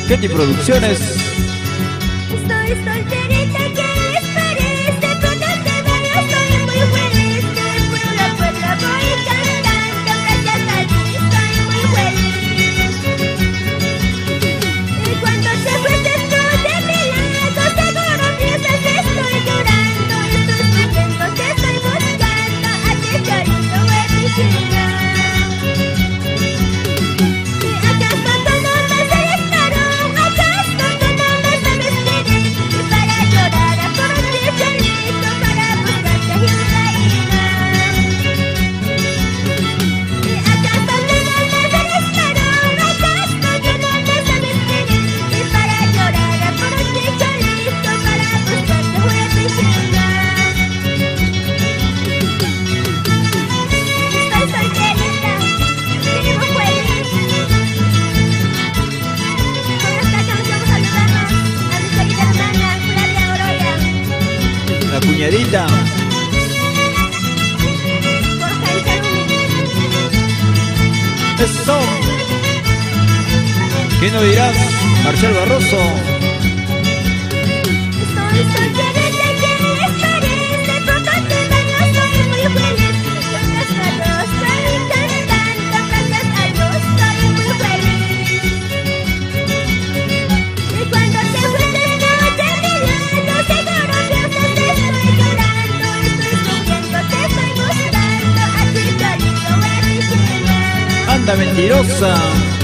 Ketty Producciones. Estoy solterita, ¿qué les parece? Cuando te veo estoy muy feliz. De pueblo a pueblo voy cantando, gracias a ti estoy muy feliz. Y cuando te fuiste tú de mi lado, seguro piensas que estoy llorando. Estoy sufriendo, te estoy buscando, a ti llorando en mi ciudad. La cuñadita. Eso. ¿Qué no dirás, Marcial Barroso? Estoy solterita, ¿qué les parece? Cuando te veo soy muy feliz. Gracias a Dios estoy cantando, gracias a Dios estoy muy feliz. Y cuando te fuiste tú de mi lado, seguro piensas que estoy llorando. Estoy sufriendo, te estoy buscando, a ti solito en mi ciudad. Anda mentirosa.